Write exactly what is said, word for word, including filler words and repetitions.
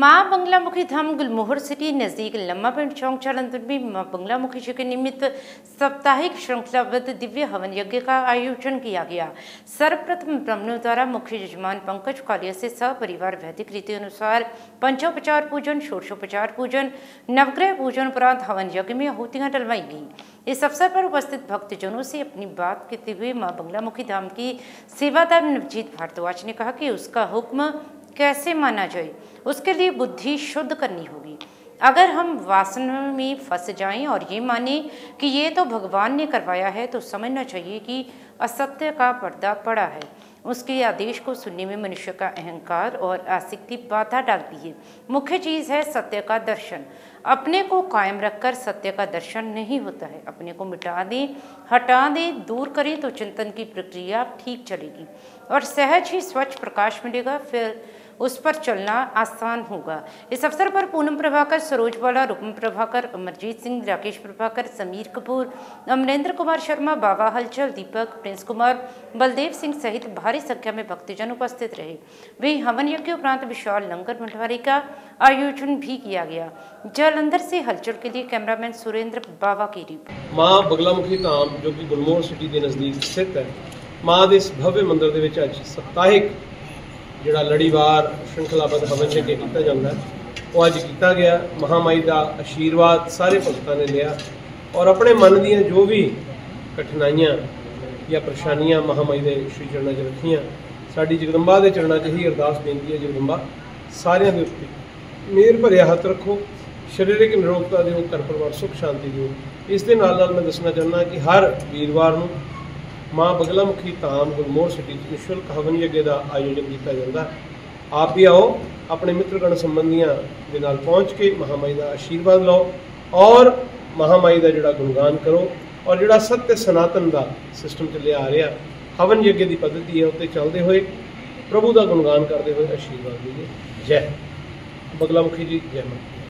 माँ बंगलामुखी धाम गुलमोहर सिटी नज़दीक लम्मा पिंड चौक जालंधर में माँ बंगलामुखी जी के निमित्त साप्ताहिक श्रृंखलाबद्ध दिव्य हवन यज्ञ का आयोजन किया गया। सर्वप्रथम ब्राह्मणों द्वारा मुख्य यजमान पंकज कालिया से सपरिवार वैदिक रीति अनुसार पंचोपचार पूजन, षोडशोपचार पूजन, नवग्रह पूजन उपरांत हवन यज्ञ में आहुतियां डलवाई गई। इस अवसर पर उपस्थित भक्तजनों से अपनी बात कहते हुए माँ बंगलामुखी धाम की सेवादार नवजीत भारद्वाज ने कहा कि उसका हुक्म कैसे माना जाए, उसके लिए बुद्धि शुद्ध करनी होगी। अगर हम वासना में फंस जाएं और ये माने कि ये तो भगवान ने करवाया है, तो समझना चाहिए कि असत्य का पर्दा पड़ा है। उसके आदेश को सुनने में मनुष्य का अहंकार और आसक्ति बाधा डालती है। मुख्य चीज़ है सत्य का दर्शन। अपने को कायम रखकर सत्य का दर्शन नहीं होता है। अपने को मिटा दें, हटा दें, दूर करें तो चिंतन की प्रक्रिया ठीक चलेगी और सहज ही स्वच्छ प्रकाश मिलेगा, फिर उस पर चलना आसान होगा। इस अवसर पर पूनम प्रभाकर, सरोज बाला, रुक्म प्रभाकर, अमरजीत सिंह, राकेश प्रभाकर, समीर कपूर, अमरेंद्र कुमार शर्मा, बाबा हलचल, दीपक, प्रिंस कुमार, बलदेव सिंह सहित भारी संख्या में भक्तजन उपस्थित रहे। वहीं हवन यज्ञ उपरांत विशाल लंगर भंडारे का आयोजन भी किया गया। जालंधर से हलचल के लिए कैमरामैन सुरेंद्र बावा की रिपोर्ट। माँ बंगलामुखी धाम जो कि गुलमोहर सिटी के नज़दीक स्थित है, माँ के इस भव्य मंदिर के विच अज सप्ताहिक जिहड़ा लड़ीवार श्रृंखलाबद्ध हवन यज्ञ किया जाता है वो अज किया गया। महामाई का आशीर्वाद सारे भगतों ने लिया और अपने मन दियां जो भी कठिनाइयां या परेशानियां महामाई के श्री चरणों च रखियां। साडी जगदंबा के चरणों च ही अरदास बेनती है, जगदंबा सारियां दे उत्ते मेहर भरिया हथ रखो, शरीरिक निरोगता दिओ, घर परिवार सुख शांति दिओ। इस दे नाल नाल मैं दसना चाहना कि हर वीरवार नूं माँ बंगलामुखी धाम गुलमोहर सिटी निशुल्क हवन यज्ञ का आयोजन किया जाता है। आप भी आओ, अपने मित्रगण संबंधियों के नाल पहुँच के महामाई का आशीर्वाद लो और महामाई का जोड़ा गुणगान करो और जोड़ा सत्य सनातन का सिस्टम चलिया आ रहा हवन यज्ञ की पद्धति है उत्ते चलते हुए प्रभु का गुणगान करते हुए आशीर्वाद लीजिए। जय बंगलामुखी जी, जय माँ।